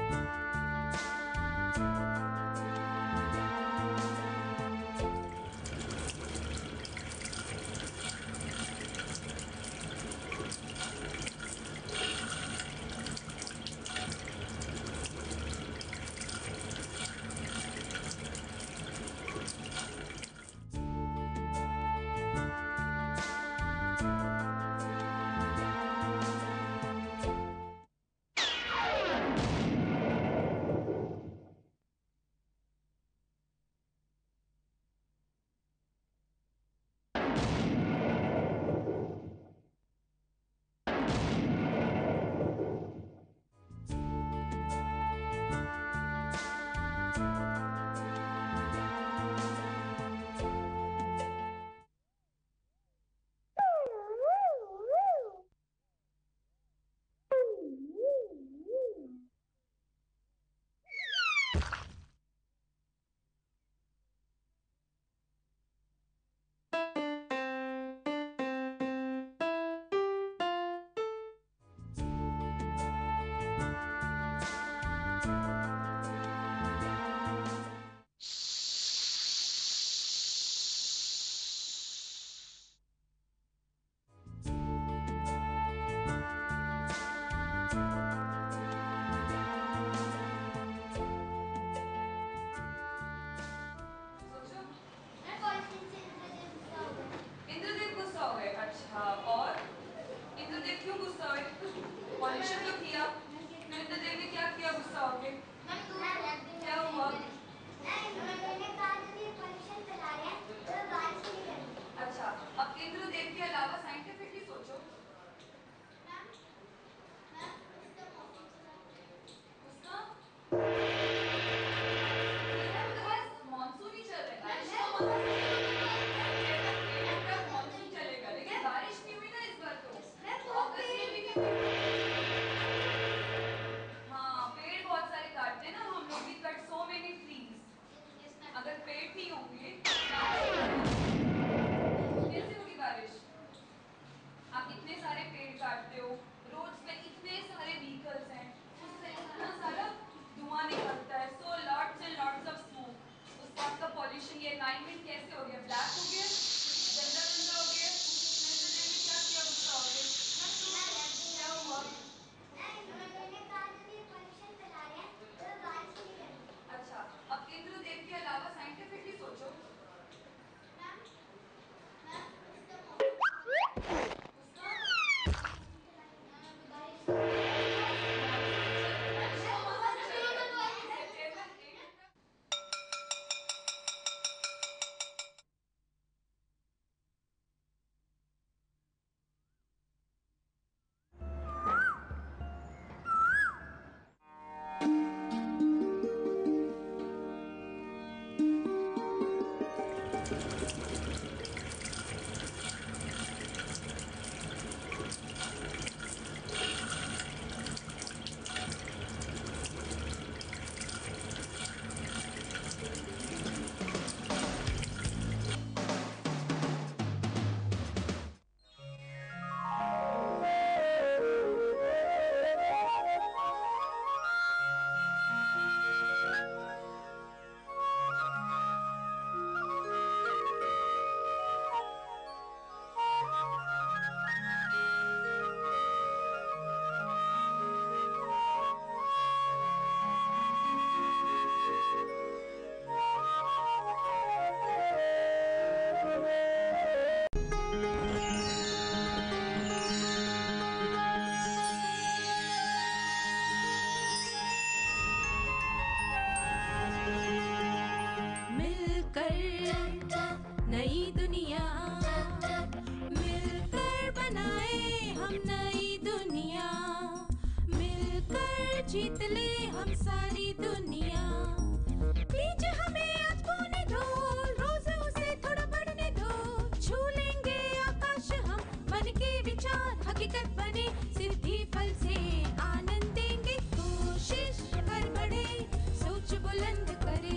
इंद्रदेव गुस्सा हो गए। अच्छा, और इंद्रदेव क्यों गुस्सा हुए? पॉल्यूशन तो किया, फिर इंद्रदेव ने क्या किया गुस्सा हो गए? क्या हुआ? अच्छा, अब इंद्रदेव के अलावा साइंटिफिकली सोचो। उसका मानसून ही चल रहा है, मानसून चलेगा, लेकिन बारिश नहीं हुई ना इस बार तो। अगस्त में भी हाँ, पेड़ बहुत सारे काटते हैं ना हम लोग भी, कट सो मेनी ट्रीज। अगर पेड़ नहीं होंगे कैसे होगी बारिश? आप इतने सारे पेड़ काटते हो, रोड्स पे इतने सारे व्हीकल्स हैं, उससे इतना सारा धुआं निकलता है, so lots and lots of smoke. उससे आपका पॉल्यूशन, ये एनवायरनमेंट कैसे हो गया? ब्लैक हो गया, गंदा गंदा हो गया। ने क्या किया? गुस्सा हो गया। क्या हुआ? अच्छा, अब इंद्रदेव के अलावा साइंटिफिकली सोचो। उसका नई दुनिया मिलकर बनाए हम नई दुनिया, मिलकर जीत ले हम सारी दुनिया। बीच हमें आज बोने दो, रोज उसे थोड़ा बढ़ने दो, छू लेंगे आकाश हम, मन के विचार हकीकत बने, सिद्धि फल से आनंद देंगे, कोशिश कर बढ़े, सोच बुलंद करे।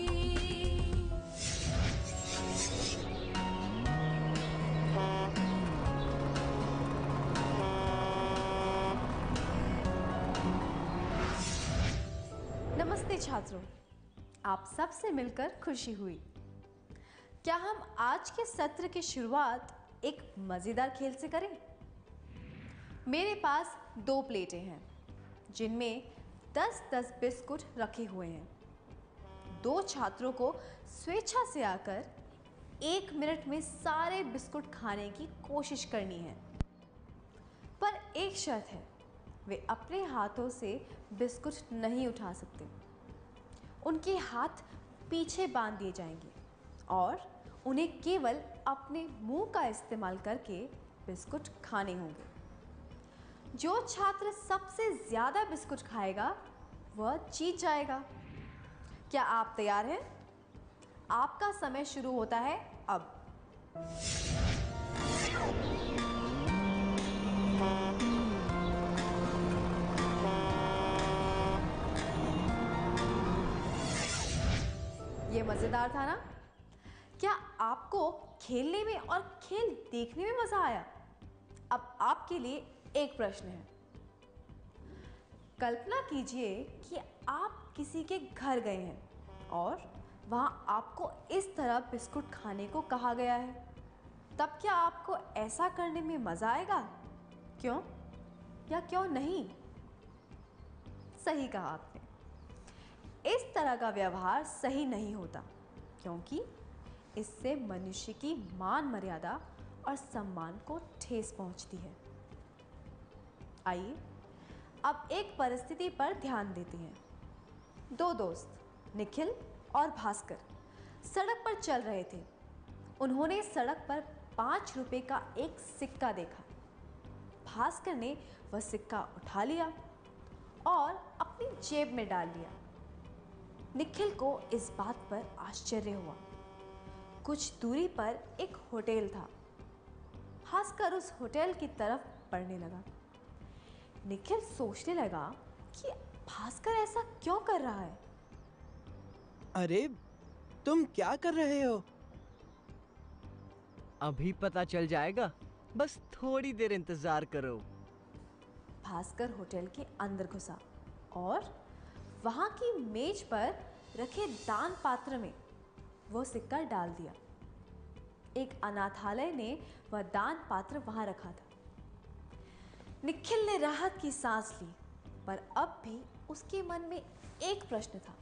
नमस्ते छात्रों, आप सबसे मिलकर खुशी हुई। क्या हम आज के सत्र की शुरुआत एक मजेदार खेल से करें? मेरे पास 2 प्लेटें हैं जिनमें 10-10 बिस्कुट रखे हुए हैं। 2 छात्रों को स्वेच्छा से आकर 1 मिनट में सारे बिस्कुट खाने की कोशिश करनी है, पर एक शर्त है, वे अपने हाथों से बिस्कुट नहीं उठा सकते। उनके हाथ पीछे बांध दिए जाएंगे और उन्हें केवल अपने मुंह का इस्तेमाल करके बिस्कुट खाने होंगे। जो छात्र सबसे ज़्यादा बिस्कुट खाएगा वह जीत जाएगा। क्या आप तैयार हैं? आपका समय शुरू होता है अब। ये मजेदार था ना? क्या आपको खेलने में और खेल देखने में मजा आया? अब आपके लिए एक प्रश्न है। कल्पना कीजिए कि आप किसी के घर गए हैं और वहां आपको इस तरह बिस्कुट खाने को कहा गया है। तब क्या आपको ऐसा करने में मजा आएगा? क्यों या क्यों नहीं? सही कहा आपने। इस तरह का व्यवहार सही नहीं होता, क्योंकि इससे मनुष्य की मान मर्यादा और सम्मान को ठेस पहुंचती है। आइए अब एक परिस्थिति पर ध्यान देते हैं। 2 दोस्त निखिल और भास्कर सड़क पर चल रहे थे। उन्होंने सड़क पर 5 रुपए का एक सिक्का देखा। भास्कर ने वह सिक्का उठा लिया और अपनी जेब में डाल लिया। निखिल को इस बात पर आश्चर्य हुआ। कुछ दूरी पर एक होटल था। भास्कर उस होटल की तरफ बढ़ने लगा। निखिल सोचने लगा कि भास्कर ऐसा क्यों कर रहा है। अरे, तुम क्या कर रहे हो? अभी पता चल जाएगा, बस थोड़ी देर इंतजार करो। भास्कर होटल के अंदर घुसा और वहां की मेज पर रखे दान पात्र में वह सिक्का डाल दिया। एक अनाथालय ने वह दान पात्र वहां रखा था। निखिल ने राहत की सांस ली, पर अब भी उसके मन में एक प्रश्न था।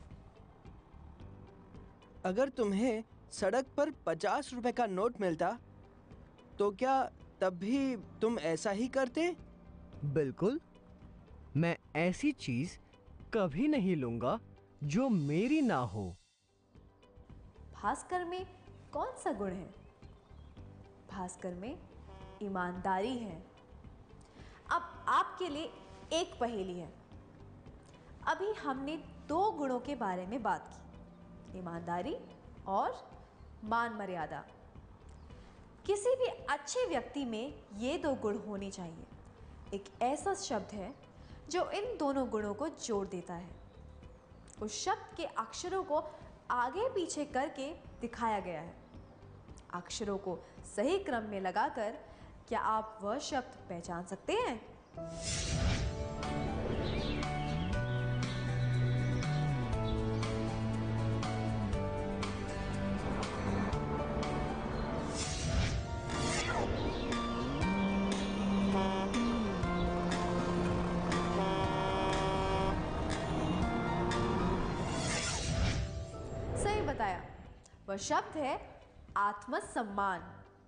अगर तुम्हें सड़क पर 50 रुपए का नोट मिलता, तो क्या तब भी तुम ऐसा ही करते? बिल्कुल, मैं ऐसी चीज कभी नहीं लूंगा जो मेरी ना हो। भास्कर में कौन सा गुण है? भास्कर में ईमानदारी है। अब आपके लिए एक पहेली है। अभी हमने 2 गुणों के बारे में बात की, ईमानदारी और मान मर्यादा। किसी भी अच्छे व्यक्ति में ये 2 गुण होने चाहिए। एक ऐसा शब्द है जो इन दोनों गुणों को जोड़ देता है। उस शब्द के अक्षरों को आगे पीछे करके दिखाया गया है। अक्षरों को सही क्रम में लगाकर क्या आप वह शब्द पहचान सकते हैं? सही बताया। वह शब्द है आत्मसम्मान।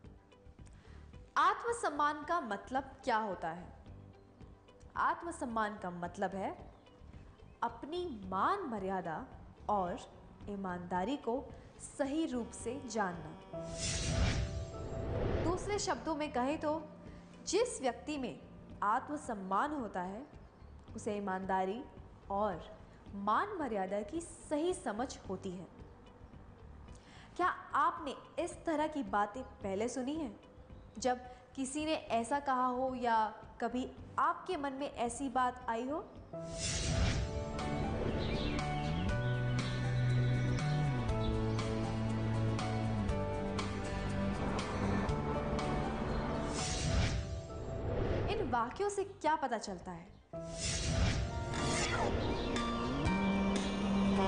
आत्मसम्मान का मतलब क्या होता है? आत्मसम्मान का मतलब है अपनी मान मर्यादा और ईमानदारी को सही रूप से जानना। दूसरे शब्दों में कहें तो जिस व्यक्ति में आत्मसम्मान होता है उसे ईमानदारी और मान मर्यादा की सही समझ होती है। क्या आपने इस तरह की बातें पहले सुनी हैं? जब किसी ने ऐसा कहा हो या कभी आपके मन में ऐसी बात आई हो? इन वाक्यों से क्या पता चलता है?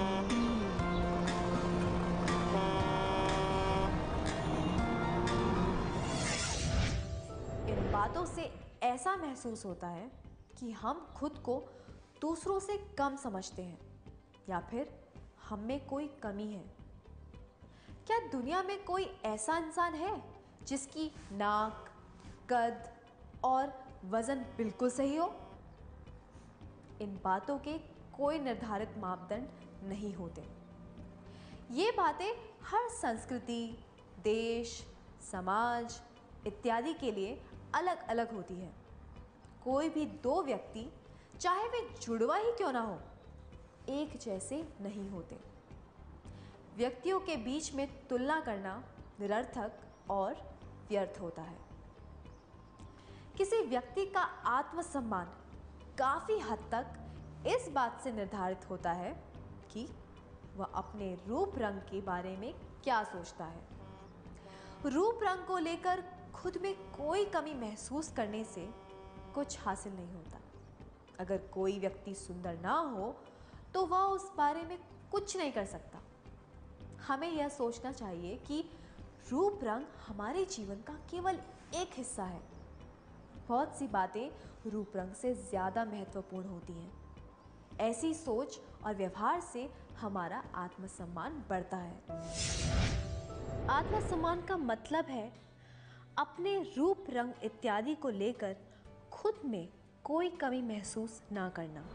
बातों से ऐसा महसूस होता है कि हम खुद को दूसरों से कम समझते हैं या फिर हम में कोई कमी है। क्या दुनिया में कोई ऐसा इंसान है जिसकी नाक, कद और वजन बिल्कुल सही हो? इन बातों के कोई निर्धारित मापदंड नहीं होते। ये बातें हर संस्कृति, देश, समाज इत्यादि के लिए अलग अलग होती है। कोई भी दो व्यक्ति, चाहे वे जुड़वा ही क्यों ना हो, एक जैसे नहीं होते। व्यक्तियों के बीच में तुलना करना निरर्थक और व्यर्थ होता है। किसी व्यक्ति का आत्मसम्मान काफी हद तक इस बात से निर्धारित होता है कि वह अपने रूप रंग के बारे में क्या सोचता है। रूप रंग को लेकर खुद में कोई कमी महसूस करने से कुछ हासिल नहीं होता। अगर कोई व्यक्ति सुंदर ना हो तो वह उस बारे में कुछ नहीं कर सकता। हमें यह सोचना चाहिए कि रूप रंग हमारे जीवन का केवल एक हिस्सा है। बहुत सी बातें रूप रंग से ज़्यादा महत्वपूर्ण होती हैं। ऐसी सोच और व्यवहार से हमारा आत्मसम्मान बढ़ता है। आत्मसम्मान का मतलब है अपने रूप रंग इत्यादि को लेकर खुद में कोई कमी महसूस ना करना।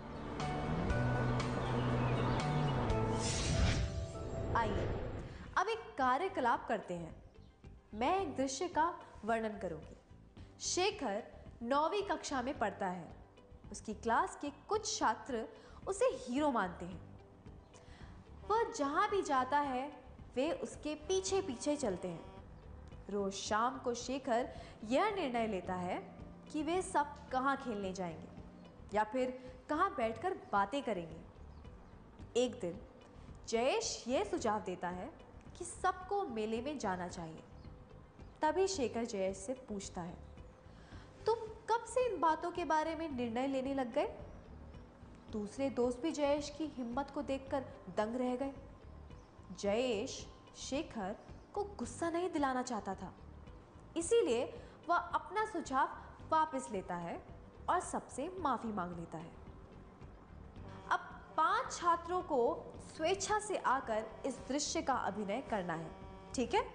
आइए अब एक कार्यकलाप करते हैं। मैं एक दृश्य का वर्णन करूंगी। शेखर 9वीं कक्षा में पढ़ता है। उसकी क्लास के कुछ छात्र उसे हीरो मानते हैं। वह जहां भी जाता है वे उसके पीछे पीछे चलते हैं। रोज शाम को शेखर यह निर्णय लेता है कि वे सब कहां खेलने जाएंगे या फिर कहां बैठकर बातें करेंगे। एक दिन जयेश यह सुझाव देता है कि सबको मेले में जाना चाहिए। तभी शेखर जयेश से पूछता है, तुम कब से इन बातों के बारे में निर्णय लेने लग गए? दूसरे दोस्त भी जयेश की हिम्मत को देखकर दंग रह गए। जयेश शेखर को गुस्सा नहीं दिलाना चाहता था, इसीलिए वह अपना सुझाव वापस लेता है और सबसे माफी मांग लेता है। अब 5 छात्रों को स्वेच्छा से आकर इस दृश्य का अभिनय करना है, ठीक है?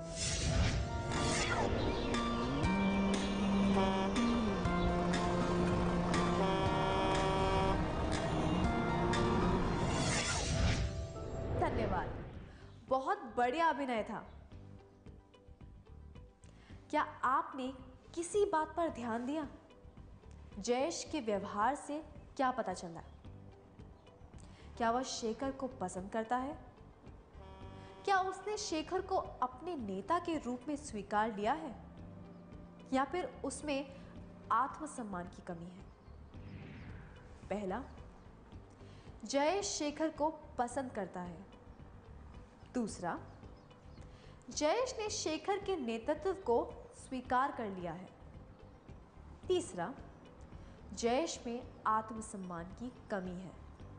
धन्यवाद, बहुत बढ़िया अभिनय था। क्या आपने किसी बात पर ध्यान दिया? जयेश के व्यवहार से क्या पता चला? क्या वह शेखर को पसंद करता है? क्या उसने शेखर को अपने नेता के रूप में स्वीकार लिया है या फिर उसमें आत्मसम्मान की कमी है? पहला, जयेश शेखर को पसंद करता है। दूसरा, जयेश ने शेखर के नेतृत्व को स्वीकार कर लिया है। तीसरा, जयेश में आत्मसम्मान की कमी है।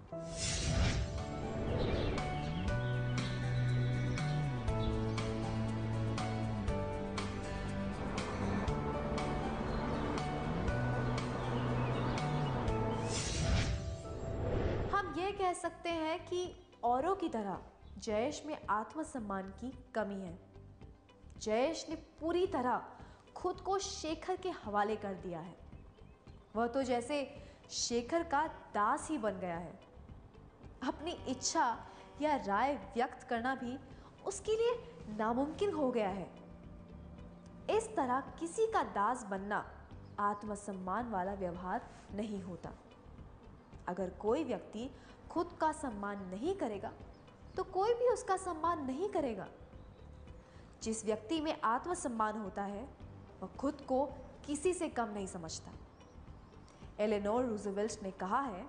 हम यह कह सकते हैं कि औरों की तरह जयेश में आत्मसम्मान की कमी है। जयेश ने पूरी तरह खुद को शेखर के हवाले कर दिया है। वह तो जैसे शेखर का दास ही बन गया है। अपनी इच्छा या राय व्यक्त करना भी उसके लिए नामुमकिन हो गया है। इस तरह किसी का दास बनना आत्मसम्मान वाला व्यवहार नहीं होता। अगर कोई व्यक्ति खुद का सम्मान नहीं करेगा तो कोई भी उसका सम्मान नहीं करेगा। जिस व्यक्ति में आत्मसम्मान होता है वह खुद को किसी से कम नहीं समझता। एलेनोर रूजवेल्ट ने कहा है,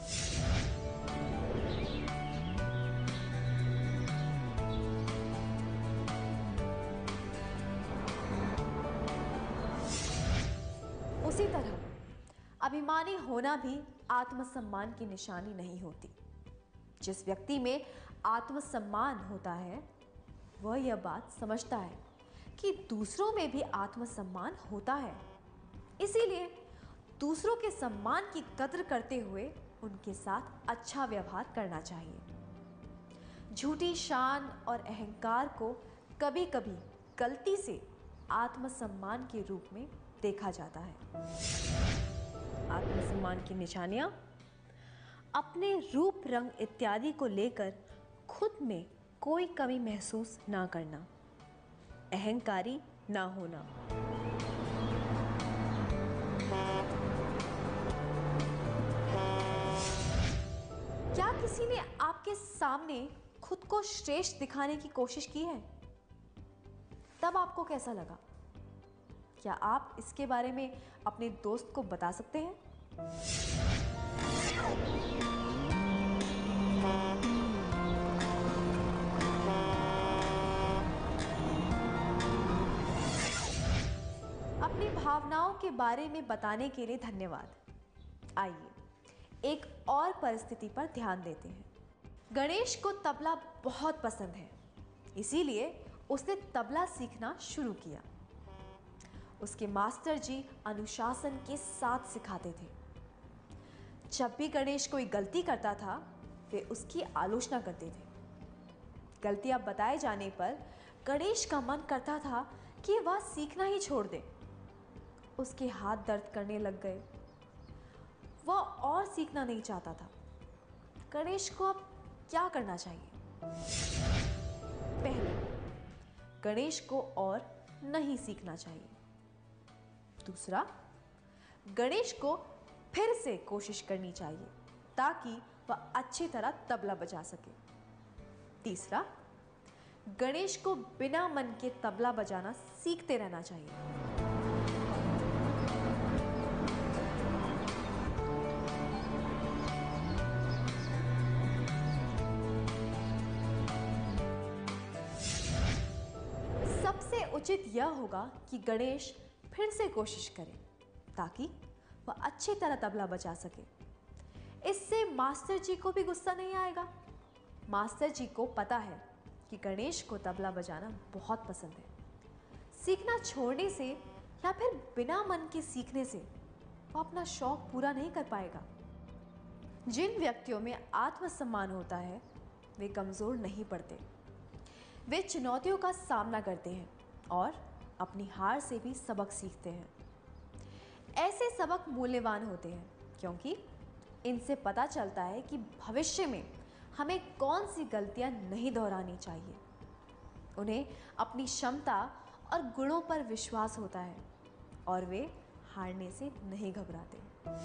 उसी तरह अभिमानी होना भी आत्मसम्मान की निशानी नहीं होती। जिस व्यक्ति में आत्मसम्मान होता है वह यह बात समझता है कि दूसरों में भी आत्मसम्मान होता है। इसीलिए दूसरों के सम्मान की कद्र करते हुए उनके साथ अच्छा व्यवहार करना चाहिए। झूठी शान और अहंकार को कभी-कभी गलती से आत्मसम्मान के रूप में देखा जाता है। आत्मसम्मान की निशानियां: अपने रूप, रंग इत्यादि को लेकर खुद में कोई कमी महसूस ना करना, अहंकारी ना होना, क्या किसी ने आपके सामने खुद को श्रेष्ठ दिखाने की कोशिश की है? तब आपको कैसा लगा? क्या आप इसके बारे में अपने दोस्त को बता सकते हैं? अपनी भावनाओं के बारे में बताने के लिए धन्यवाद। आइए एक और परिस्थिति पर ध्यान देते हैं। गणेश को तबला बहुत पसंद है, इसीलिए उसने तबला सीखना शुरू किया। उसके मास्टर जी अनुशासन के साथ सिखाते थे। जब भी गणेश कोई गलती करता था, वे उसकी आलोचना करते थे। गलतियां बताए जाने पर गणेश का मन करता था कि वह सीखना ही छोड़ दे। उसके हाथ दर्द करने लग गए। वह और सीखना नहीं चाहता था। गणेश को अब क्या करना चाहिए? पहला, गणेश को और नहीं सीखना चाहिए। दूसरा, गणेश को फिर से कोशिश करनी चाहिए ताकि वह अच्छी तरह तबला बजा सके। तीसरा, गणेश को बिना मन के तबला बजाना सीखते रहना चाहिए। सबसे उचित यह होगा कि गणेश फिर से कोशिश करे ताकि वह अच्छी तरह तबला बजा सके। इससे मास्टर जी को भी गुस्सा नहीं आएगा। मास्टर जी को पता है कि गणेश को तबला बजाना बहुत पसंद है। सीखना छोड़ने से या फिर बिना मन के सीखने से वह अपना शौक पूरा नहीं कर पाएगा। जिन व्यक्तियों में आत्मसम्मान होता है, वे कमज़ोर नहीं पड़ते। वे चुनौतियों का सामना करते हैं और अपनी हार से भी सबक सीखते हैं। ऐसे सबक मूल्यवान होते हैं क्योंकि इनसे पता चलता है कि भविष्य में हमें कौन सी गलतियां नहीं दोहरानी चाहिए। उन्हें अपनी क्षमता और गुणों पर विश्वास होता है और वे हारने से नहीं घबराते।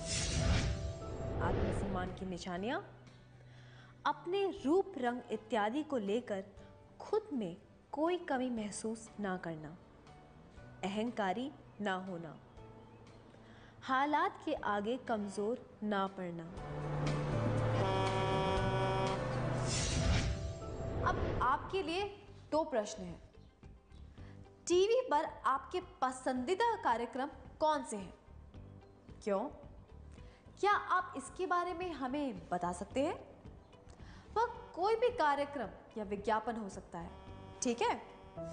आत्मसम्मान की निशानियां: अपने रूप, रंग इत्यादि को लेकर खुद में कोई कमी महसूस ना करना, अहंकारी ना होना, हालात के आगे कमजोर ना पड़ना। अब आपके लिए 2 प्रश्न हैं। टीवी पर आपके पसंदीदा कार्यक्रम कौन से हैं? क्यों? क्या आप इसके बारे में हमें बता सकते हैं? वह कोई भी कार्यक्रम या विज्ञापन हो सकता है, ठीक है?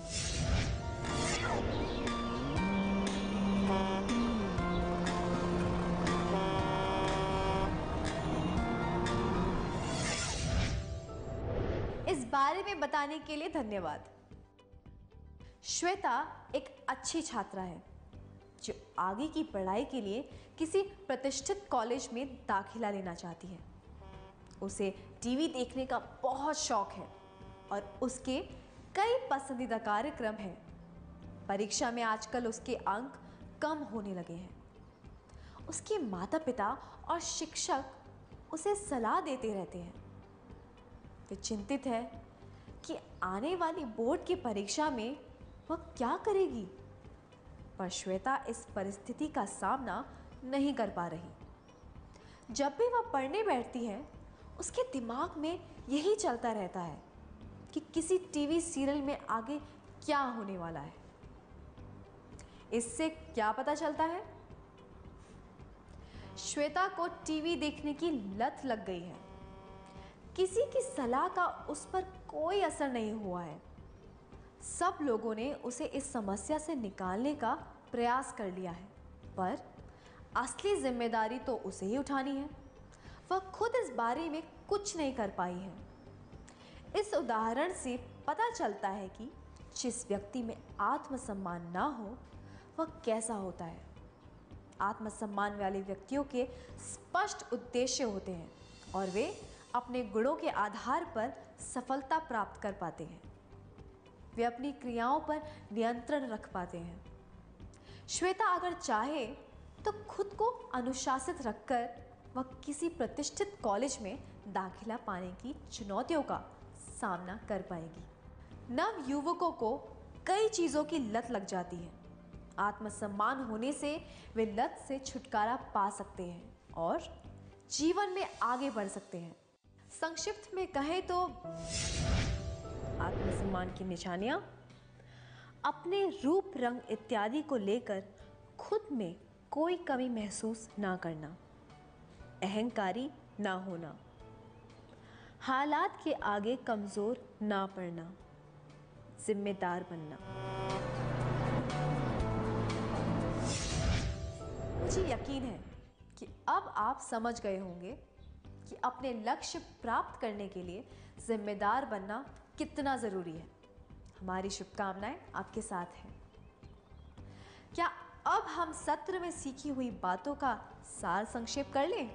इस बारे में बताने के लिए धन्यवाद। श्वेता एक अच्छी छात्रा है जो आगे की पढ़ाई के लिए किसी प्रतिष्ठित कॉलेज में दाखिला लेना चाहती है। उसे टीवी देखने का बहुत शौक है और उसके कई पसंदीदा कार्यक्रम हैं। परीक्षा में आजकल उसके अंक कम होने लगे हैं। उसके माता-पिता और शिक्षक उसे सलाह देते रहते हैं। वे चिंतित है कि आने वाली बोर्ड की परीक्षा में वह क्या करेगी। पर श्वेता इस परिस्थिति का सामना नहीं कर पा रही। जब भी वह पढ़ने बैठती है, उसके दिमाग में यही चलता रहता है कि किसी टीवी सीरियल में आगे क्या होने वाला है। इससे क्या पता चलता है? श्वेता को टीवी देखने की लत लग गई है। किसी की सलाह का उस पर कोई असर नहीं हुआ है। सब लोगों ने उसे इस समस्या से निकालने का प्रयास कर लिया है, पर असली जिम्मेदारी तो उसे ही उठानी है। वह खुद इस बारे में कुछ नहीं कर पाई है। इस उदाहरण से पता चलता है कि जिस व्यक्ति में आत्मसम्मान ना हो वह कैसा होता है। आत्मसम्मान वाले व्यक्तियों के स्पष्ट उद्देश्य होते हैं और वे अपने गुणों के आधार पर सफलता प्राप्त कर पाते हैं। वे अपनी क्रियाओं पर नियंत्रण रख पाते हैं। श्वेता अगर चाहे तो खुद को अनुशासित रखकर वह किसी प्रतिष्ठित कॉलेज में दाखिला पाने की चुनौतियों का सामना कर पाएगी। नव युवकों को कई चीज़ों की लत लग जाती है। आत्मसम्मान होने से वे लत से छुटकारा पा सकते हैं और जीवन में आगे बढ़ सकते हैं। संक्षिप्त में कहें तो आत्मसम्मान की निशानियां: अपने रूप, रंग इत्यादि को लेकर खुद में कोई कमी महसूस ना करना, अहंकारी ना होना, हालात के आगे कमजोर ना पड़ना, जिम्मेदार बनना। मुझे यकीन है कि अब आप समझ गए होंगे कि अपने लक्ष्य प्राप्त करने के लिए जिम्मेदार बनना कितना ज़रूरी है। हमारी शुभकामनाएं आपके साथ हैं। क्या अब हम सत्र में सीखी हुई बातों का सार संक्षेप कर लें?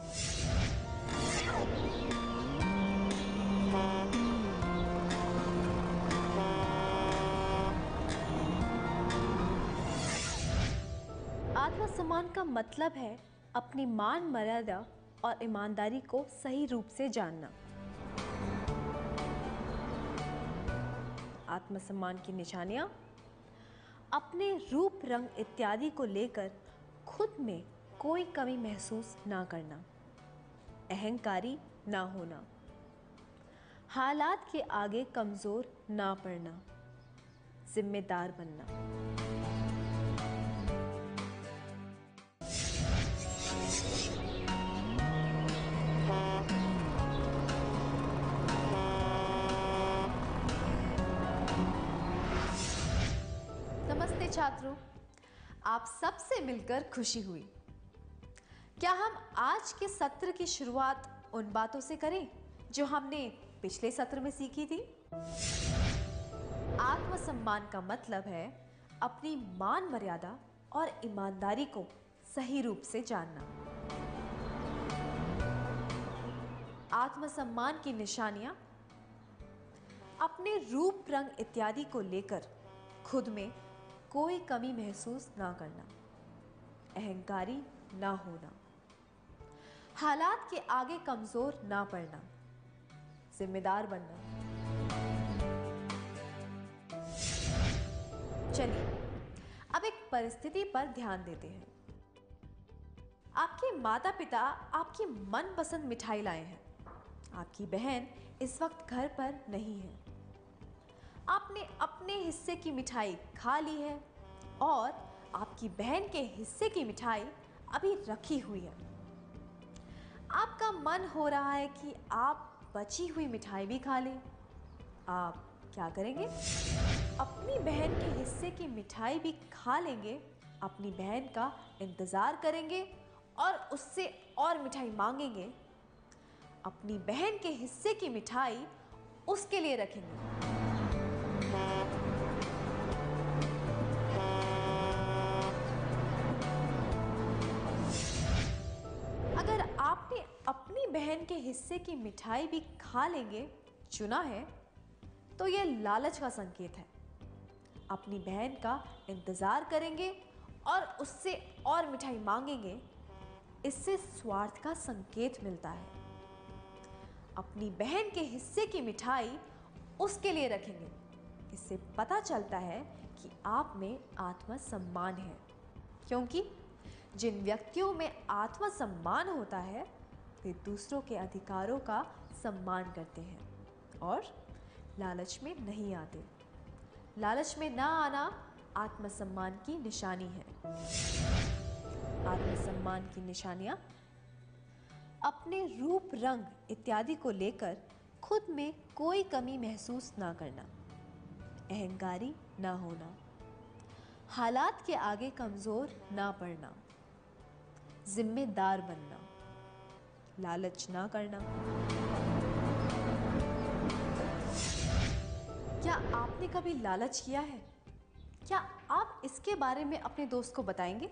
आत्मसम्मान का मतलब है अपनी मान मर्यादा और ईमानदारी को सही रूप से जानना। आत्मसम्मान की निशानियां: अपने रूप, रंग इत्यादि को लेकर खुद में कोई कमी महसूस ना करना, अहंकारी ना होना, हालात के आगे कमजोर ना पड़ना, जिम्मेदार बनना। नमस्ते छात्रों, आप सबसे मिलकर खुशी हुई। क्या हम आज के सत्र की शुरुआत उन बातों से करें जो हमने पिछले सत्र में सीखी थी? आत्मसम्मान का मतलब है अपनी मान मर्यादा और ईमानदारी को सही रूप से जानना। आत्मसम्मान की निशानियां: अपने रूप, रंग इत्यादि को लेकर खुद में कोई कमी महसूस ना करना, अहंकारी ना होना, हालात के आगे कमजोर ना पड़ना, जिम्मेदार बनना। चलिए अब एक परिस्थिति पर ध्यान देते हैं। आपके माता पिता आपकी मनपसंद मिठाई लाए हैं। आपकी बहन इस वक्त घर पर नहीं है। आपने अपने हिस्से की मिठाई खा ली है और आपकी बहन के हिस्से की मिठाई अभी रखी हुई है। आपका मन हो रहा है कि आप बची हुई मिठाई भी खा लें। आप क्या करेंगे? अपनी बहन के हिस्से की मिठाई भी खा लेंगे, अपनी बहन का इंतज़ार करेंगे और उससे और मिठाई मांगेंगे। अपनी बहन के हिस्से की मिठाई उसके लिए रखेंगे। अगर आपने अपनी बहन के हिस्से की मिठाई भी खा लेंगे चुना है तो यह लालच का संकेत है। अपनी बहन का इंतजार करेंगे और उससे और मिठाई मांगेंगे, इससे स्वार्थ का संकेत मिलता है। अपनी बहन के हिस्से की मिठाई उसके लिए रखेंगे, इससे पता चलता है कि आप में आत्मसम्मान है। क्योंकि जिन व्यक्तियों में आत्मसम्मान होता है वे दूसरों के अधिकारों का सम्मान करते हैं और लालच में नहीं आते। लालच में ना आना आत्मसम्मान की निशानी है। आत्मसम्मान की निशानियां: अपने रूप, रंग इत्यादि को लेकर खुद में कोई कमी महसूस ना करना, अहंकारी ना होना, हालात के आगे कमजोर ना पड़ना, जिम्मेदार बनना, लालच ना करना। क्या आपने कभी लालच किया है? क्या आप इसके बारे में अपने दोस्त को बताएंगे?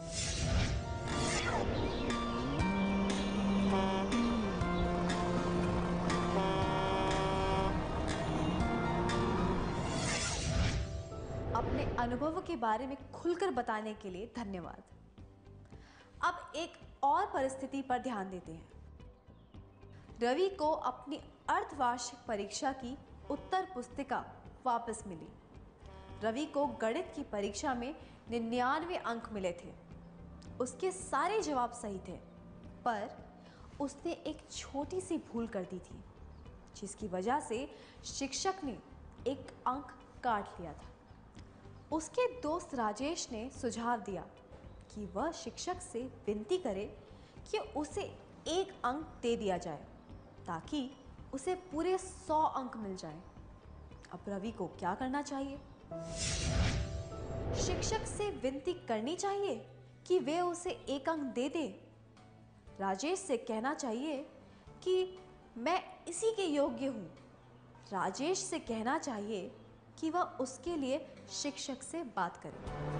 अपने अनुभवों के बारे में खुलकर बताने के लिए धन्यवाद। अब एक और परिस्थिति पर ध्यान देते हैं। रवि को अपनी अर्धवार्षिक परीक्षा की उत्तर पुस्तिका वापस मिली। रवि को गणित की परीक्षा में 99 अंक मिले थे। उसके सारे जवाब सही थे, पर उसने एक छोटी सी भूल कर दी थी, जिसकी वजह से शिक्षक ने एक अंक काट लिया था। उसके दोस्त राजेश ने सुझाव दिया कि वह शिक्षक से विनती करे कि उसे 1 अंक दे दिया जाए, ताकि उसे पूरे 100 अंक मिल जाए। अब रवि को क्या करना चाहिए? शिक्षक से विनती करनी चाहिए कि वे उसे 1 अंक दे दे। राजेश से कहना चाहिए कि मैं इसी के योग्य हूँ। राजेश से कहना चाहिए कि वह उसके लिए शिक्षक से बात करे।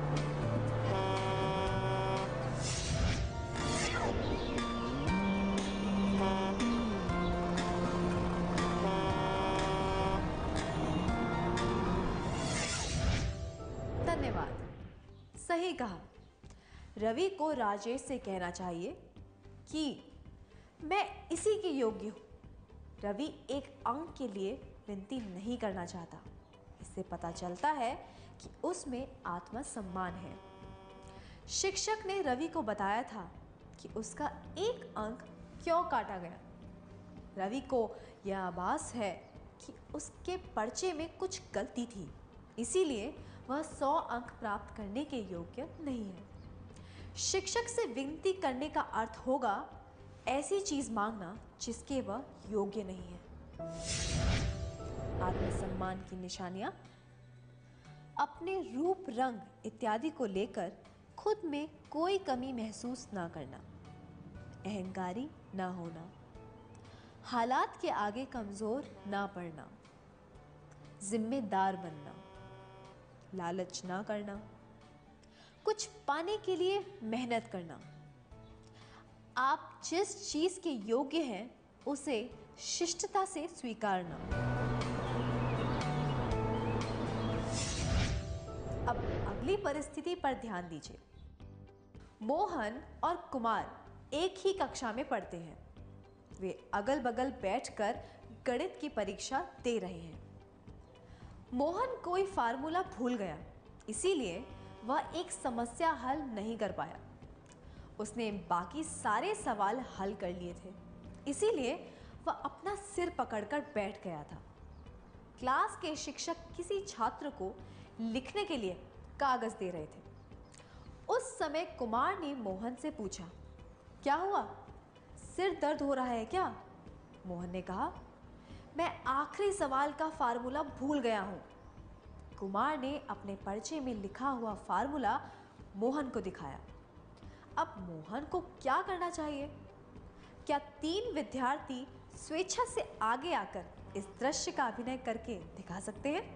धन्यवाद। सही कहा। रवि को राजेश से कहना चाहिए कि मैं इसी के योग्य हूं। रवि 1 अंक के लिए विनती नहीं करना चाहता। इससे पता चलता है कि उसमें आत्मसम्मान है। शिक्षक ने रवि को बताया था कि उसका 1 अंक क्यों काटा गया। रवि को यह आभास है कि उसके पर्चे में कुछ गलती थी, इसीलिए वह 100 अंक प्राप्त करने के योग्य नहीं है। शिक्षक से विनती करने का अर्थ होगा ऐसी चीज मांगना जिसके वह योग्य नहीं है। आत्मसम्मान की निशानियां: अपने रूप, रंग इत्यादि को लेकर खुद में कोई कमी महसूस ना करना, अहंकारी ना होना, हालात के आगे कमजोर ना पड़ना, जिम्मेदार बनना, लालच ना करना, कुछ पाने के लिए मेहनत करना, आप जिस चीज के योग्य हैं उसे शिष्टता से स्वीकारना। अब अगली परिस्थिति पर ध्यान दीजिए। मोहन और कुमार एक ही कक्षा में पढ़ते हैं। वे अगल बगल बैठकर गणित की परीक्षा दे रहे हैं। मोहन कोई फार्मूला भूल गया, इसीलिए वह एक समस्या हल नहीं कर पाया। उसने बाकी सारे सवाल हल कर लिए थे, इसीलिए वह अपना सिर पकड़कर बैठ गया था। क्लास के शिक्षक किसी छात्र को लिखने के लिए कागज दे रहे थे। उस समय कुमार ने मोहन से पूछा, क्या हुआ? सिर दर्द हो रहा है क्या? मोहन ने कहा, मैं आखिरी सवाल का फार्मूला भूल गया हूं। कुमार ने अपने पर्चे में लिखा हुआ फार्मूला मोहन को दिखाया। अब मोहन को क्या करना चाहिए? क्या 3 विद्यार्थी स्वेच्छा से आगे आकर इस दृश्य का अभिनय करके दिखा सकते हैं?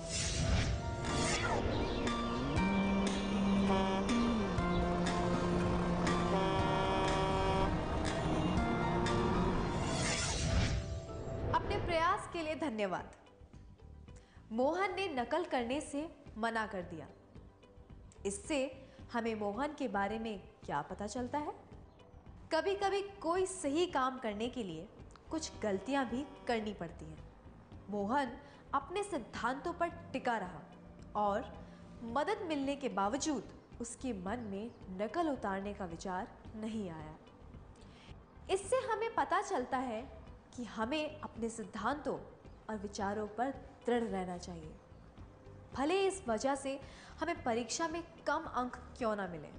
अपने प्रयास के लिए धन्यवाद। मोहन ने नकल करने से मना कर दिया। इससे हमें मोहन के बारे में क्या पता चलता है? कभी कभी कोई सही काम करने के लिए कुछ गलतियां भी करनी पड़ती हैं। मोहन अपने सिद्धांतों पर टिका रहा और मदद मिलने के बावजूद उसके मन में नकल उतारने का विचार नहीं आया। इससे हमें पता चलता है कि हमें अपने सिद्धांतों और विचारों पर दृढ़ रहना चाहिए, भले इस वजह से हमें परीक्षा में कम अंक क्यों ना मिले।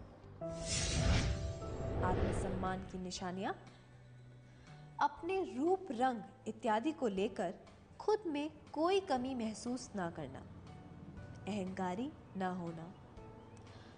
आत्मसम्मान की निशानियां: अपने रूप, रंग इत्यादि को लेकर खुद में कोई कमी महसूस ना करना, अहंकारी ना होना,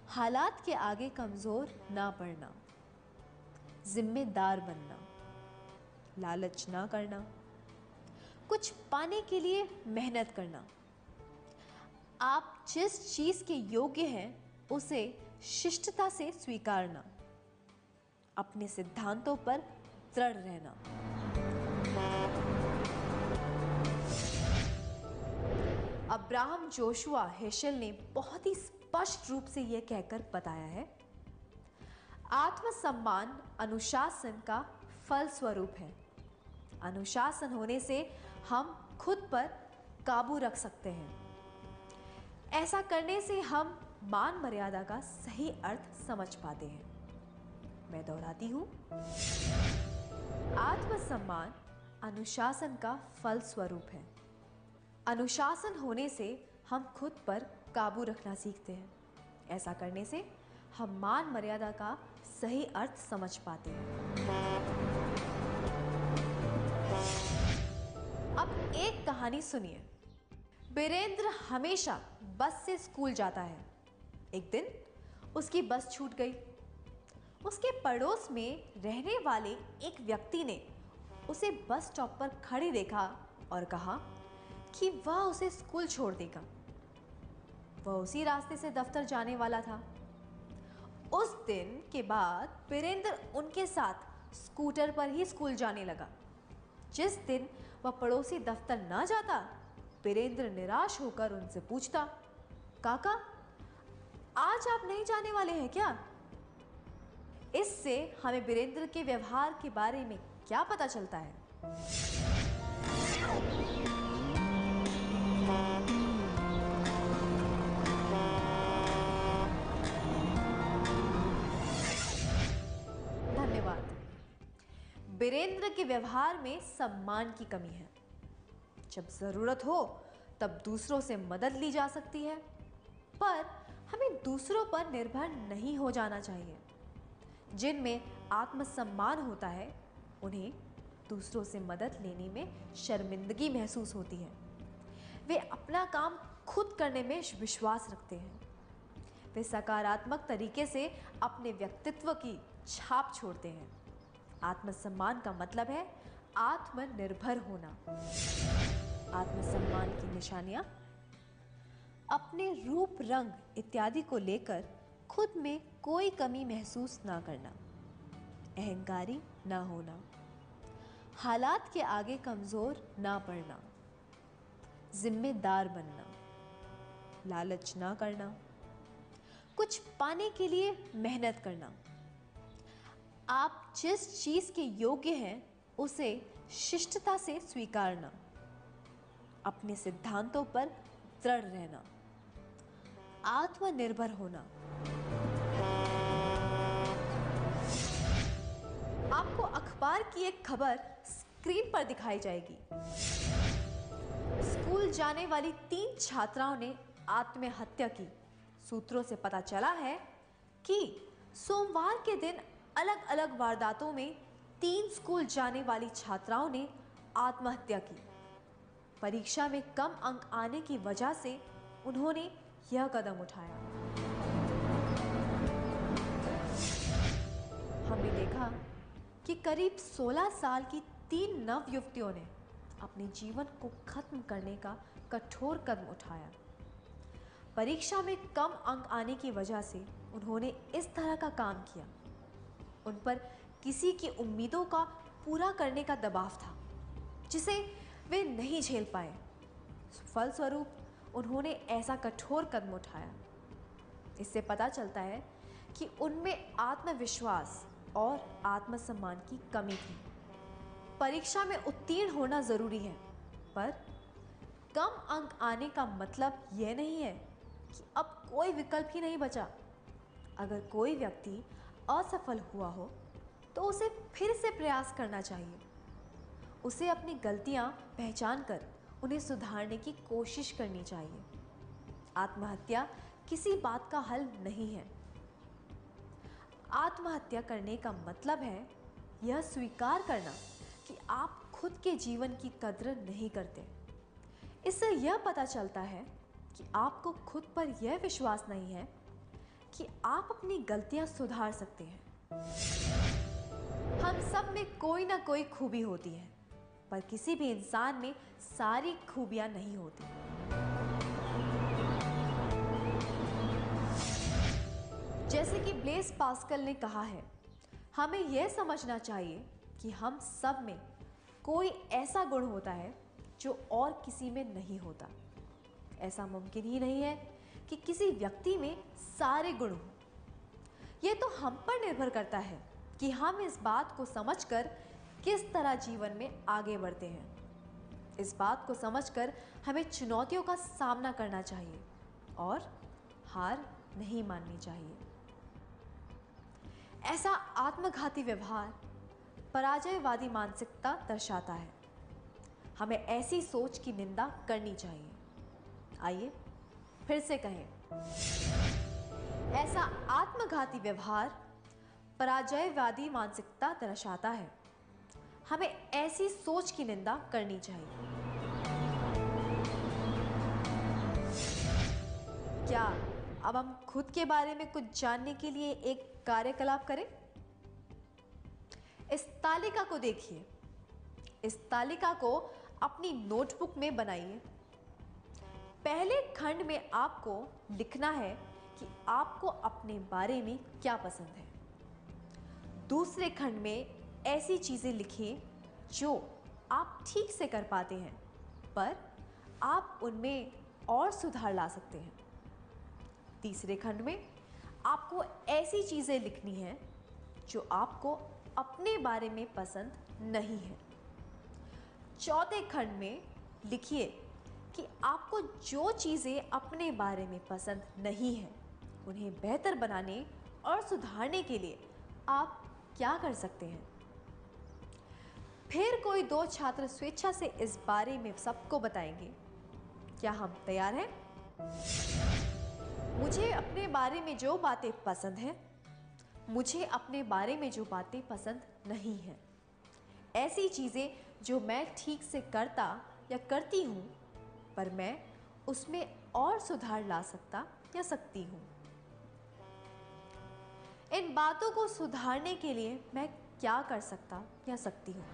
हालात के आगे कमजोर ना पड़ना, जिम्मेदार बनना, लालच ना करना, कुछ पाने के लिए मेहनत करना, आप जिस चीज के योग्य हैं उसे शिष्टता से स्वीकारना, अपने सिद्धांतों पर दृढ़ रहना। अब्राहम जोशुआ हेशल ने बहुत ही स्पष्ट रूप से यह कहकर बताया है, आत्मसम्मान अनुशासन का फल स्वरूप है। अनुशासन होने से हम खुद पर काबू रख सकते हैं। ऐसा करने से हम मान मर्यादा का सही अर्थ समझ पाते हैं। मैं दोहराती हूं, आत्मसम्मान अनुशासन का फल स्वरूप है। अनुशासन होने से हम खुद पर काबू रखना सीखते हैं। ऐसा करने से हम मान मर्यादा का सही अर्थ समझ पाते हैं। अब एक कहानी सुनिए। बीरेंद्र हमेशा बस से स्कूल जाता है। एक दिन उसकी बस छूट गई। उसके पड़ोस में रहने वाले एक व्यक्ति ने उसे बस स्टॉप पर खड़ी देखा और कहा कि वह उसे स्कूल छोड़ देगा। वह उसी रास्ते से दफ्तर जाने वाला था। उस दिन के बाद बीरेंद्र उनके साथ स्कूटर पर ही स्कूल जाने लगा। जिस दिन वह पड़ोसी दफ्तर ना जाता, बीरेंद्र निराश होकर उनसे पूछता, काका, आज आप नहीं जाने वाले हैं क्या? इससे हमें बीरेंद्र के व्यवहार के बारे में क्या पता चलता है? धन्यवाद। बीरेंद्र के व्यवहार में सम्मान की कमी है। जब जरूरत हो तब दूसरों से मदद ली जा सकती है, पर हमें दूसरों पर निर्भर नहीं हो जाना चाहिए। जिनमें आत्मसम्मान होता है, उन्हें दूसरों से मदद लेने में शर्मिंदगी महसूस होती है। वे अपना काम खुद करने में विश्वास रखते हैं। वे सकारात्मक तरीके से अपने व्यक्तित्व की छाप छोड़ते हैं। आत्मसम्मान का मतलब है आत्मनिर्भर होना। आत्मसम्मान की निशानियां: अपने रूप, रंग इत्यादि को लेकर खुद में कोई कमी महसूस ना करना, अहंकारी ना होना, हालात के आगे कमजोर ना पड़ना, जिम्मेदार बनना, लालच ना करना, कुछ पाने के लिए मेहनत करना, आप जिस चीज के योग्य हैं उसे शिष्टता से स्वीकारना, अपने सिद्धांतों पर दृढ़ रहना, आत्मनिर्भर होना। आपको अखबार की एक खबर स्क्रीन पर दिखाई जाएगी। स्कूल जाने वाली 3 छात्राओं ने आत्महत्या की। सूत्रों से पता चला है कि सोमवार के दिन अलग अलग वारदातों में 3 स्कूल जाने वाली छात्राओं ने आत्महत्या की। परीक्षा में कम अंक आने की वजह से उन्होंने यह कदम उठाया। हमने देखा कि करीब 16 साल की 3 नव युवतियों ने अपने जीवन को खत्म करने का कठोर कदम उठाया। परीक्षा में कम अंक आने की वजह से उन्होंने इस तरह का काम किया। उन पर किसी की उम्मीदों का पूरा करने का दबाव था, जिसे वे नहीं झेल पाए। फलस्वरूप उन्होंने ऐसा कठोर कदम उठाया। इससे पता चलता है कि उनमें आत्मविश्वास और आत्मसम्मान की कमी थी। परीक्षा में उत्तीर्ण होना जरूरी है, पर कम अंक आने का मतलब यह नहीं है कि अब कोई विकल्प ही नहीं बचा। अगर कोई व्यक्ति असफल हुआ हो तो उसे फिर से प्रयास करना चाहिए। उसे अपनी गलतियां पहचान कर उन्हें सुधारने की कोशिश करनी चाहिए। आत्महत्या किसी बात का हल नहीं है। आत्महत्या करने का मतलब है यह स्वीकार करना कि आप खुद के जीवन की कद्र नहीं करते। इससे यह पता चलता है कि आपको खुद पर यह विश्वास नहीं है कि आप अपनी गलतियां सुधार सकते हैं। हम सब में कोई ना कोई खूबी होती है, पर किसी भी इंसान में सारी खूबियां नहीं होती। जैसे कि ब्लेस पास्कल ने कहा है, हमें यह समझना चाहिए कि हम सब में कोई ऐसा गुण होता है जो और किसी में नहीं होता। ऐसा मुमकिन ही नहीं है कि किसी व्यक्ति में सारे गुण हों। यह तो हम पर निर्भर करता है कि हम इस बात को समझकर किस तरह जीवन में आगे बढ़ते हैं। इस बात को समझकर हमें चुनौतियों का सामना करना चाहिए और हार नहीं माननी चाहिए। ऐसा आत्मघाती व्यवहार पराजयवादी मानसिकता दर्शाता है। हमें ऐसी सोच की निंदा करनी चाहिए। आइए फिर से कहें, ऐसा आत्मघाती व्यवहार पराजयवादी मानसिकता दर्शाता है। हमें ऐसी सोच की निंदा करनी चाहिए। क्या अब हम खुद के बारे में कुछ जानने के लिए एक कार्यकलाप करें? इस तालिका को देखिए। इस तालिका को अपनी नोटबुक में बनाइए। पहले खंड में आपको लिखना है कि आपको अपने बारे में क्या पसंद है। दूसरे खंड में ऐसी चीजें लिखिए जो आप ठीक से कर पाते हैं, पर आप उनमें और सुधार ला सकते हैं। तीसरे खंड में आपको ऐसी चीजें लिखनी हैं जो आपको अपने बारे में पसंद नहीं है। चौथे खंड में लिखिए कि आपको जो चीजें अपने बारे में पसंद नहीं है, उन्हें बेहतर बनाने और सुधारने के लिए आप क्या कर सकते हैं। फिर कोई 2 छात्र स्वेच्छा से इस बारे में सबको बताएंगे। क्या हम तैयार हैं? मुझे अपने बारे में जो बातें पसंद हैं, मुझे अपने बारे में जो बातें पसंद नहीं हैं, ऐसी चीजें जो मैं ठीक से करता या करती हूं, पर मैं उसमें और सुधार ला सकता या सकती हूं। इन बातों को सुधारने के लिए मैं क्या कर सकता या सकती हूं।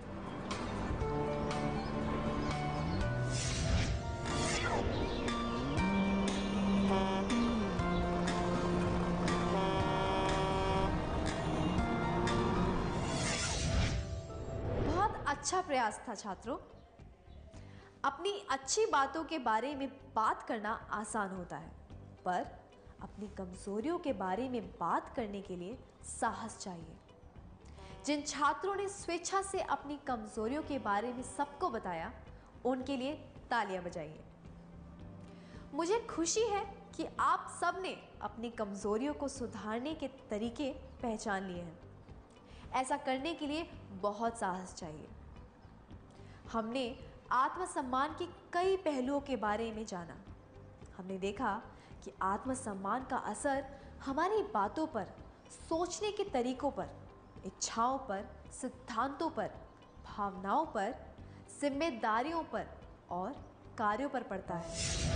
बहुत अच्छा प्रयास था छात्रों। अपनी अच्छी बातों के बारे में बात करना आसान होता है, पर अपनी कमजोरियों के बारे में बात करने के लिए साहस चाहिए। जिन छात्रों ने स्वेच्छा से अपनी कमजोरियों के बारे में सबको बताया, उनके लिए तालियां बजाइए। मुझे खुशी है कि आप सब ने अपनी कमजोरियों को सुधारने के तरीके पहचान लिए हैं। ऐसा करने के लिए बहुत साहस चाहिए। हमने आत्मसम्मान के कई पहलुओं के बारे में जाना। हमने देखा कि आत्मसम्मान का असर हमारी बातों पर, सोचने के तरीकों पर, इच्छाओं पर, सिद्धांतों पर, भावनाओं पर, जिम्मेदारियों पर और कार्यों पर पड़ता है।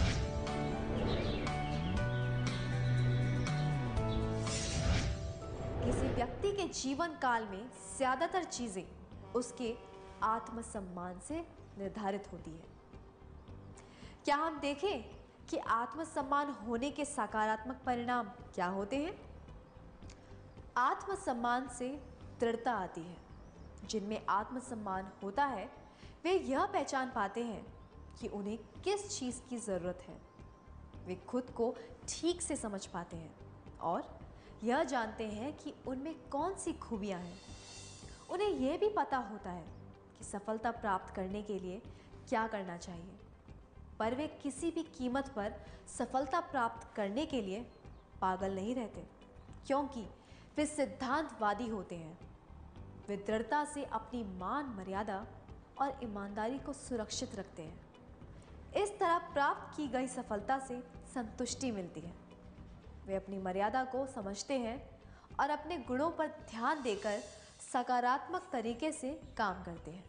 किसी व्यक्ति के जीवन काल में ज्यादातर चीजें उसके आत्मसम्मान से निर्धारित होती है। क्या हम देखें कि आत्मसम्मान होने के सकारात्मक परिणाम क्या होते हैं? आत्मसम्मान से दृढ़ता आती है। जिनमें आत्मसम्मान होता है, वे यह पहचान पाते हैं कि उन्हें किस चीज की जरूरत है। वे खुद को ठीक से समझ पाते हैं और यह जानते हैं कि उनमें कौन सी खूबियां हैं। उन्हें यह भी पता होता है कि सफलता प्राप्त करने के लिए क्या करना चाहिए, पर वे किसी भी कीमत पर सफलता प्राप्त करने के लिए पागल नहीं रहते, क्योंकि वे सिद्धांतवादी होते हैं। वे दृढ़ता से अपनी मान मर्यादा और ईमानदारी को सुरक्षित रखते हैं। इस तरह प्राप्त की गई सफलता से संतुष्टि मिलती है। वे अपनी मर्यादा को समझते हैं और अपने गुणों पर ध्यान देकर सकारात्मक तरीके से काम करते हैं।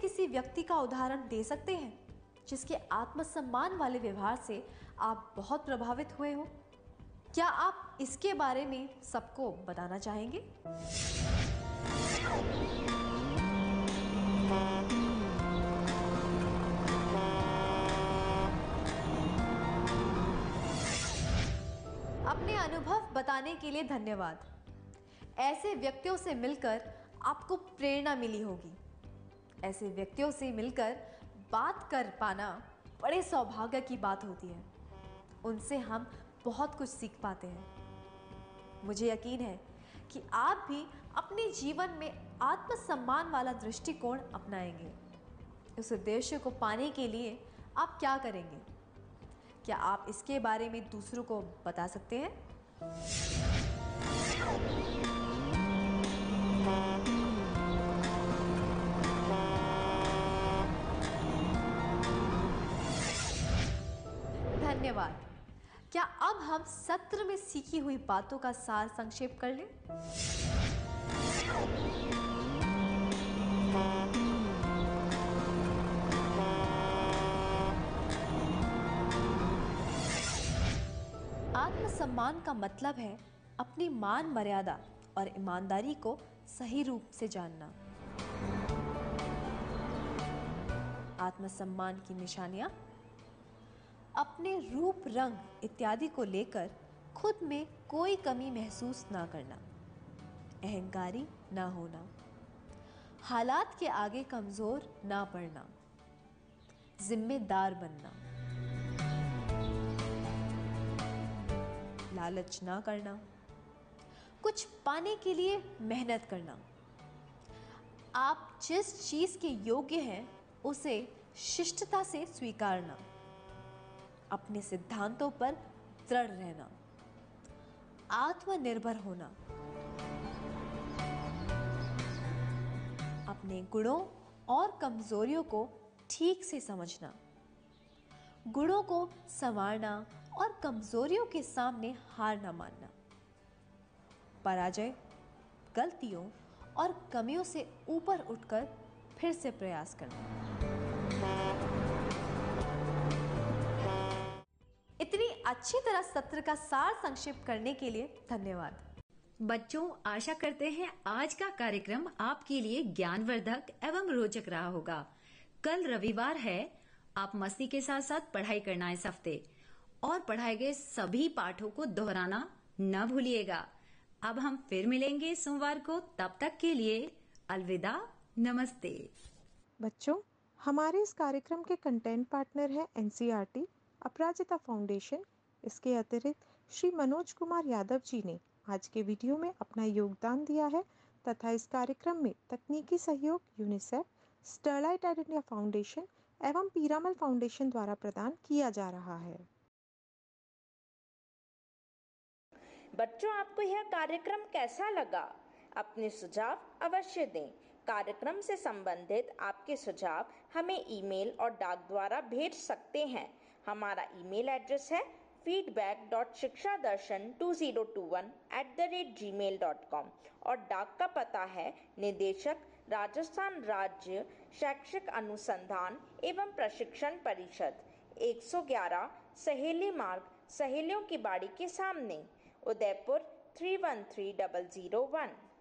किसी व्यक्ति का उदाहरण दे सकते हैं जिसके आत्मसम्मान वाले व्यवहार से आप बहुत प्रभावित हुए हो? क्या आप इसके बारे में सबको बताना चाहेंगे? अपने अनुभव बताने के लिए धन्यवाद। ऐसे व्यक्तियों से मिलकर आपको प्रेरणा मिली होगी। ऐसे व्यक्तियों से मिलकर बात कर पाना बड़े सौभाग्य की बात होती है। उनसे हम बहुत कुछ सीख पाते हैं। मुझे यकीन है कि आप भी अपने जीवन में आत्मसम्मान वाला दृष्टिकोण अपनाएंगे। उस उद्देश्य को पाने के लिए आप क्या करेंगे? क्या आप इसके बारे में दूसरों को बता सकते हैं? धन्यवाद। क्या अब हम सत्र में सीखी हुई बातों का सार संक्षेप कर लें? आत्मसम्मान का मतलब है अपनी मान मर्यादा और ईमानदारी को सही रूप से जानना। आत्मसम्मान की निशानियां: अपने रूप, रंग इत्यादि को लेकर खुद में कोई कमी महसूस ना करना, अहंकारी ना होना, हालात के आगे कमजोर ना पड़ना, जिम्मेदार बनना, लालच ना करना, कुछ पाने के लिए मेहनत करना, आप जिस चीज के योग्य हैं उसे शिष्टता से स्वीकारना, अपने सिद्धांतों पर दृढ़ रहना, आत्मनिर्भर होना, अपने गुणों और कमजोरियों को ठीक से समझना, गुणों को संवारना और कमजोरियों के सामने हार न मानना, पराजय, गलतियों और कमियों से ऊपर उठकर फिर से प्रयास करना। इतनी अच्छी तरह सत्र का सार संक्षेप करने के लिए धन्यवाद। बच्चों, आशा करते हैं आज का कार्यक्रम आपके लिए ज्ञानवर्धक एवं रोचक रहा होगा। कल रविवार है, आप मस्ती के साथ साथ पढ़ाई करना इस हफ्ते और पढ़ाए गए सभी पाठों को दोहराना न भूलिएगा। अब हम फिर मिलेंगे सोमवार को, तब तक के लिए अलविदा, नमस्ते। बच्चों, हमारे इस कार्यक्रम के कंटेंट पार्टनर है एनसीईआरटी, अपराजिता फाउंडेशन। इसके अतिरिक्त श्री मनोज कुमार यादव जी ने आज के वीडियो में अपना योगदान दिया है तथा इस कार्यक्रम में तकनीकी सहयोग UNICEF, Sterlite Ed India foundation एवं पीरामल फाउंडेशन द्वारा प्रदान किया जा रहा है। बच्चों, आपको यह कार्यक्रम कैसा लगा? अपने सुझाव अवश्य दें। कार्यक्रम से संबंधित आपके सुझाव हमें ईमेल और डाक द्वारा भेज सकते हैं। हमारा ईमेल एड्रेस है feedback.shikshadarshan2021@gmail.com और डाक का पता है निदेशक, राजस्थान राज्य शैक्षिक अनुसंधान एवं प्रशिक्षण परिषद, 111 सहेली मार्ग, सहेलियों की बाड़ी के सामने, उदयपुर 313001।